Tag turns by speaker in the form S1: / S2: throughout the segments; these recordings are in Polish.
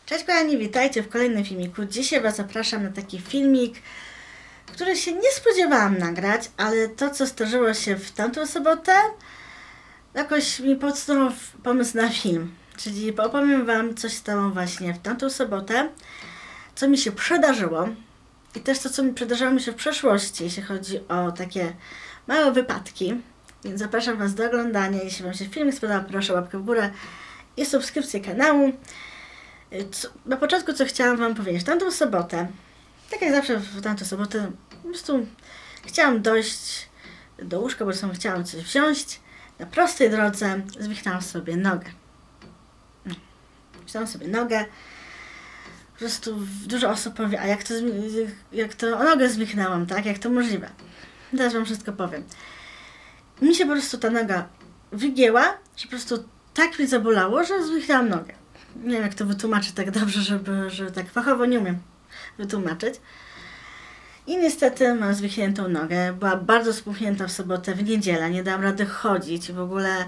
S1: Cześć kochani, witajcie w kolejnym filmiku. Dzisiaj Was zapraszam na taki filmik, który się nie spodziewałam nagrać, ale to, co zdarzyło się w tamtą sobotę, jakoś mi podsunął pomysł na film. Czyli opowiem Wam, co się stało właśnie w tamtą sobotę, co mi się przydarzyło i też to, co mi przydarzyło mi się w przeszłości, jeśli chodzi o takie małe wypadki. Więc zapraszam Was do oglądania. Jeśli Wam się filmik spodobał, proszę łapkę w górę i subskrypcję kanału. Na początku, co chciałam Wam powiedzieć, tamtą sobotę, tak jak zawsze w tamtą sobotę, po prostu chciałam dojść do łóżka, bo chciałam coś wziąć. Na prostej drodze zwichnęłam sobie nogę. Zwichnęłam sobie nogę. Po prostu dużo osób powie, a jak to nogę zwichnęłam, tak? Jak to możliwe? Teraz Wam wszystko powiem. Mi się po prostu ta noga wygięła, że po prostu tak mi zabolało, że zwichnęłam nogę. Nie wiem, jak to wytłumaczyć tak dobrze, żeby tak fachowo nie umiem wytłumaczyć. I niestety mam zwichniętą nogę. Była bardzo spuchnięta w sobotę, w niedzielę. Nie dałam rady chodzić. W ogóle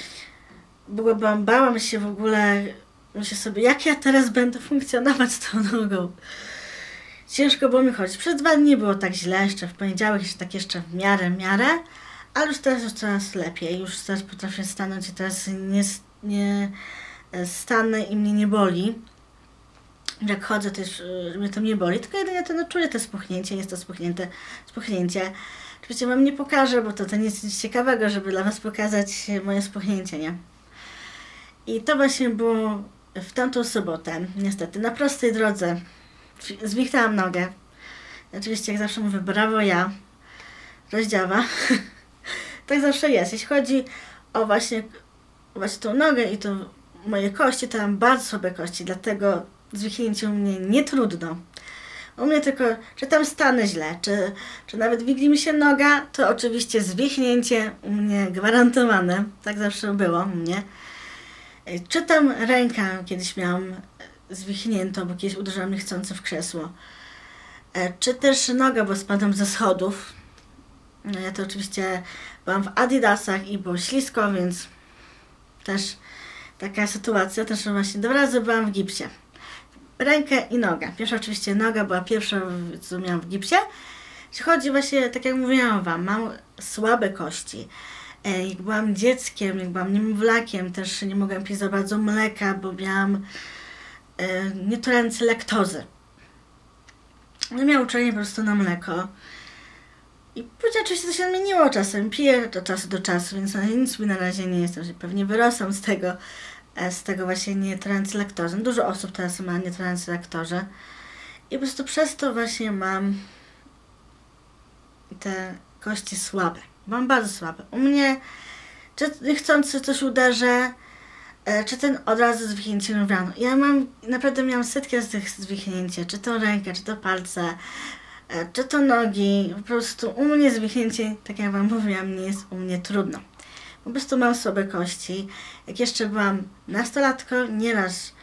S1: bałam się w ogóle. Myślę sobie, jak ja teraz będę funkcjonować z tą nogą. Ciężko było mi chodzić. Przez 2 dni było tak źle. Jeszcze w poniedziałek jeszcze w miarę. Ale już teraz coraz lepiej. Już teraz potrafię stanąć i teraz nie stanę i mnie nie boli. Jak chodzę, to już mnie to nie boli, tylko jedynie to czuję to spuchnięcie, jest to spuchnięcie. Oczywiście Wam nie pokażę, bo to nic ciekawego, żeby dla Was pokazać moje spuchnięcie, nie? I to właśnie było w tamtą sobotę, niestety, na prostej drodze. Zwichnęłam nogę. Oczywiście, jak zawsze mówię, brawo ja, rozdziawa. Tak zawsze jest. Jeśli chodzi o właśnie tą nogę i to moje kości, to mam bardzo słabe kości, dlatego zwichnięcie u mnie nie trudno. U mnie tylko, czy tam stanę źle, czy nawet wigli mi się noga, to oczywiście zwichnięcie u mnie gwarantowane. Tak zawsze było u mnie. Czy tam ręka kiedyś miałam zwichniętą, bo kiedyś uderzyłam niechcący w krzesło. Czy też noga, bo spadłam ze schodów. No ja to oczywiście byłam w adidasach i było ślisko, więc też taka sytuacja, też właśnie 2 razy byłam w gipsie. Rękę i nogę. Pierwsza oczywiście noga była pierwsza, co miałam w gipsie. Jeśli chodzi właśnie, tak jak mówiłam Wam, mam słabe kości. Jak byłam dzieckiem, jak byłam niemowlakiem, też nie mogłam pić za bardzo mleka, bo miałam nietolerancję laktozy. Miałam uczulenie po prostu na mleko. I później oczywiście to się zmieniło czasem. Piję od czasu do czasu, więc nic mi na razie nie jest. Pewnie wyrosłam z tego właśnie nietolerancji laktozy. Dużo osób teraz ma nietolerancję laktozy. I po prostu przez to właśnie mam te kości słabe. Mam bardzo słabe. U mnie, czy niechcący coś uderzę, czy ten od razu zwichnięcie mówiłam. Naprawdę miałam setki razy tych zwichnięcia. Czy to rękę, czy to palce, czy to nogi. Po prostu u mnie zwichnięcie, tak jak Wam mówiłam, nie jest u mnie trudno. Po prostu mam słabe kości. Jak jeszcze byłam nastolatką, nieraz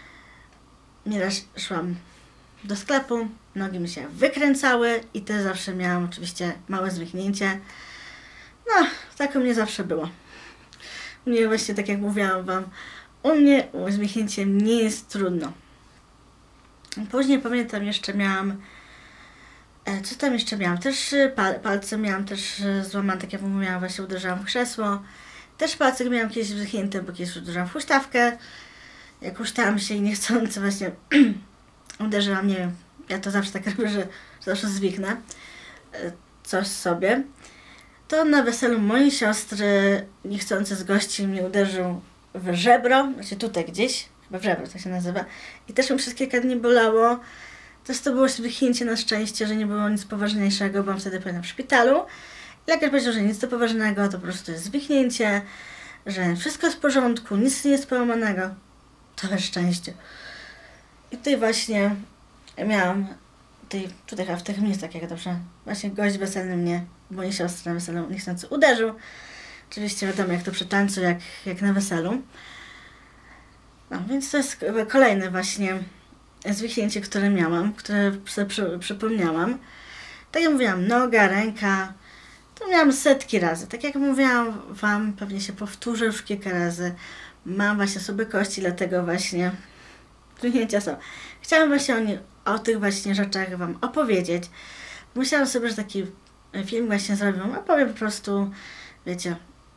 S1: szłam do sklepu, nogi mi się wykręcały i też zawsze miałam oczywiście małe zwichnięcie. No, tak u mnie zawsze było. U mnie właśnie, tak jak mówiłam Wam, u mnie zwichnięcie nie jest trudno. Później pamiętam, jeszcze miałam, co tam jeszcze miałam? Też palce miałam też złamane, tak jak mówiłam, właśnie uderzałam w krzesło. Też palce miałam kiedyś zwichnięte, bo kiedyś uderzyłam w huśtawkę. Jak huśtałam się i niechcący właśnie uderzyłam, nie wiem, ja to zawsze tak robię, że zawsze zwichnę coś sobie. To na weselu mojej siostry niechcący z gości mnie uderzył w żebro, znaczy tutaj gdzieś, chyba w żebro tak się nazywa. I też mi przez kilka dni bolało. Też to było zwichnięcie na szczęście, że nie było nic poważniejszego, byłam wtedy w szpitalu. Lekarz powiedział, że nic to poważnego, to po prostu jest zwichnięcie, że wszystko jest w porządku, nic nie jest połamanego. Całe szczęście. I tutaj właśnie miałam, tutaj w tych miejscach, jak dobrze, właśnie gość weselny mnie, mojej siostry na weselu niechcący uderzył. Oczywiście wiadomo, jak to przy tańcu, jak na weselu. No, więc to jest kolejne właśnie zwichnięcie, które miałam, które sobie przypomniałam. Tak jak mówiłam, noga, ręka, to miałam setki razy. Tak jak mówiłam Wam, pewnie się powtórzę już kilka razy. Mam właśnie słabe kości, dlatego właśnie pstryknięcia są. Chciałam właśnie o tych właśnie rzeczach wam opowiedzieć. Myślałam sobie, że taki film właśnie zrobię. Opowiem po prostu, wiecie,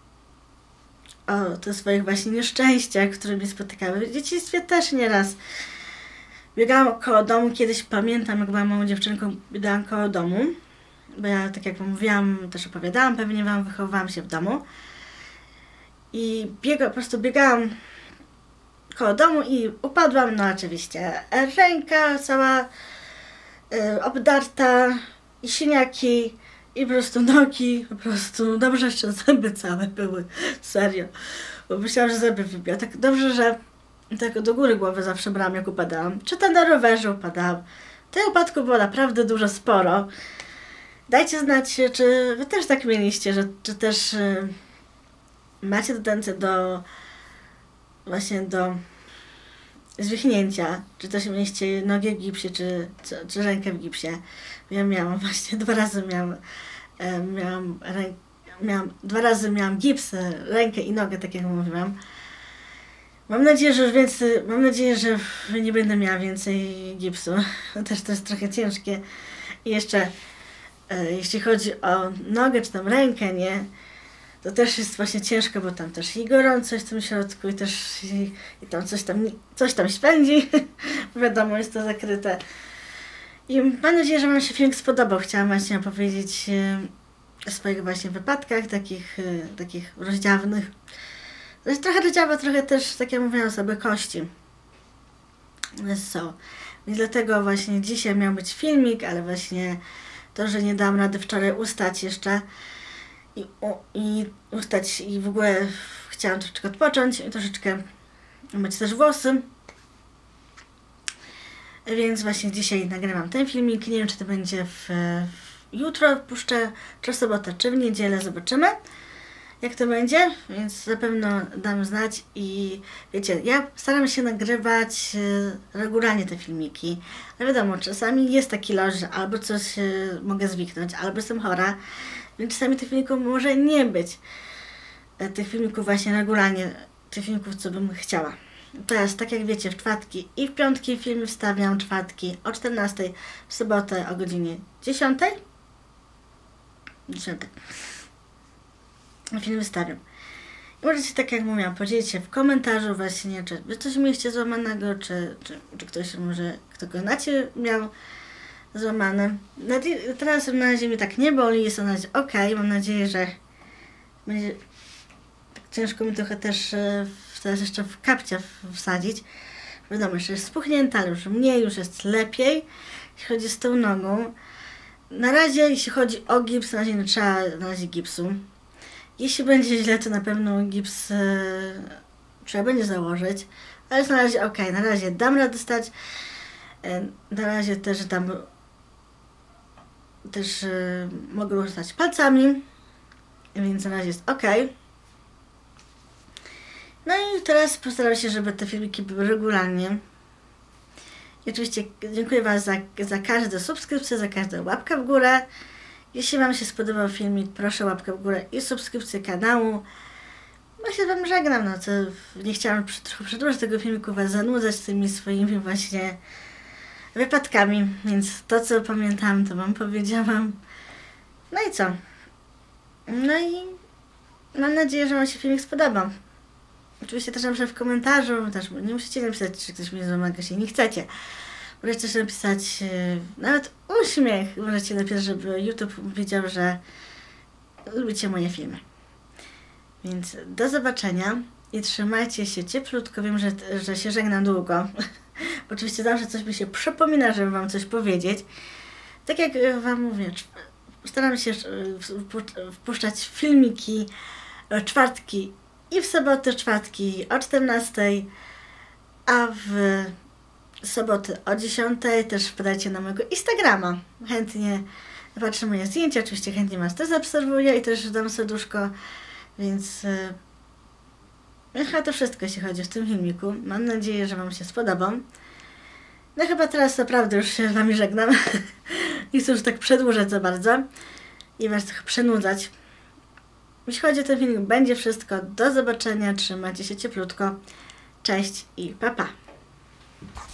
S1: o tych swoich właśnie nieszczęściach, które mnie spotykały. W dzieciństwie też nieraz biegałam koło domu. Kiedyś pamiętam, jak byłam małą dziewczynką, biegałam koło domu. Bo ja, tak jak wam mówiłam, też opowiadałam, pewnie wam, wychowywałam się w domu. I po prostu biegałam koło domu i upadłam, no oczywiście. Ręka cała obdarta i siniaki i po prostu nogi, po prostu dobrze jeszcze zęby całe były, serio. Bo myślałam, że zęby wybiła. Tak dobrze, że tak do góry głowy zawsze brałam, jak upadałam. Czy to na rowerze upadałam. Tych upadków było naprawdę dużo, sporo. Dajcie znać, czy wy też tak mieliście, czy też macie tendencję właśnie do zwichnięcia, czy też mieliście nogę w gipsie, czy rękę w gipsie. Ja miałam właśnie, 2 razy dwa razy miałam gips, rękę i nogę, tak jak mówiłam. Mam nadzieję, że nie będę miała więcej gipsu. Też to jest trochę ciężkie. I jeszcze jeśli chodzi o nogę czy tam rękę, nie, to też jest właśnie ciężko, bo tam też i gorąco jest w tym środku i też i tam coś tam spędzi. Wiadomo, jest to zakryte. I mam nadzieję, że wam się film spodobał. Chciałam właśnie opowiedzieć o swoich właśnie wypadkach, takich rozdziawnych. To jest trochę rozdziawa, trochę też, tak jak mówiłam, sobie kości. So. Więc dlatego właśnie dzisiaj miał być filmik, ale właśnie to, że nie dałam rady wczoraj ustać jeszcze i ustać i w ogóle chciałam troszeczkę odpocząć i troszeczkę myć też włosy. Więc właśnie dzisiaj nagrywam ten filmik. Nie wiem, czy to będzie jutro puszczę, czy w sobotę, czy w niedzielę. Zobaczymy, jak to będzie, więc na pewno dam znać. I wiecie, ja staram się nagrywać regularnie te filmiki, ale wiadomo, czasami jest taki los, że albo coś mogę zwiknąć, albo jestem chora, więc czasami tych filmików może nie być. Tych filmików właśnie regularnie, tych filmików, co bym chciała. Teraz, tak jak wiecie, w czwartki i w piątki filmy wstawiam, czwartki o 14, w sobotę o godzinie 10. Film wystawiam. I możecie, tak jak mówiłam, podzielić się w komentarzu właśnie, czy wy coś mieliście złamanego, czy ktoś może, kto go znacie, miał złamane. Teraz na razie mnie tak nie boli, jest na razie ok. Mam nadzieję, że będzie tak ciężko mi trochę też teraz jeszcze w kapcie wsadzić. Wiadomo, jeszcze jest spuchnięta, ale już mniej, już jest lepiej, jeśli chodzi z tą nogą. Na razie, jeśli chodzi o gips, na razie nie trzeba gipsu. Jeśli będzie źle, to na pewno gips trzeba będzie założyć, ale jest na razie ok. Na razie dam radę stać. Na razie też mogę ruszać palcami, więc na razie jest ok. No i teraz postaram się, żeby te filmiki były regularnie. I oczywiście dziękuję wam za każdą subskrypcję, za każdą łapkę w górę. Jeśli wam się spodobał filmik, proszę łapkę w górę i subskrypcję kanału. Ja się wam żegnam, no to nie chciałam trochę przedłużyć tego filmiku, was zanudzać tymi swoimi właśnie wypadkami, więc to, co pamiętam, to wam powiedziałam. No i co? No i mam nadzieję, że wam się filmik spodoba. Oczywiście też napiszę w komentarzu, też nie musicie napisać, czy ktoś mnie złamał, jeśli nie chcecie. Możecie też napisać nawet uśmiech. Możecie napisać, żeby YouTube wiedział, że lubicie moje filmy. Więc do zobaczenia i trzymajcie się cieplutko. Wiem, że się żegnam długo. Oczywiście zawsze coś mi się przypomina, żeby wam coś powiedzieć. Tak jak wam mówię, staram się wpuszczać filmiki czwartki i w sobotę czwartki o 14, a w soboty o 10 też wpadajcie na mojego Instagrama. Chętnie patrzę moje zdjęcia, oczywiście chętnie was też zaobserwuję i też dam serduszko, więc chyba to wszystko, jeśli chodzi w tym filmiku. Mam nadzieję, że wam się spodobał. No chyba teraz naprawdę już się z wami żegnam. Nie chcę już tak przedłużać za bardzo i was trochę przenudzać. Jeśli chodzi o ten filmik, będzie wszystko. Do zobaczenia, trzymajcie się cieplutko. Cześć i pa pa.